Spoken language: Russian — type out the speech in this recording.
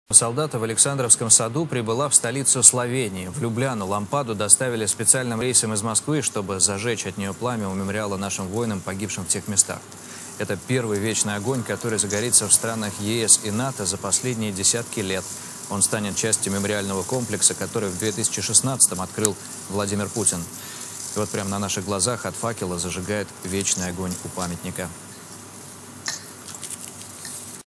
Солдата в Александровском саду прибыла в столицу Словении. В Любляну лампаду доставили специальным рейсом из Москвы, чтобы зажечь от нее пламя у мемориала нашим воинам, погибшим в тех местах. Это первый вечный огонь, который загорится в странах ЕС и НАТО за последние десятки лет. Он станет частью мемориального комплекса, который в 2016-м открыл Владимир Путин. И вот прямо на наших глазах от факела зажигает вечный огонь у памятника.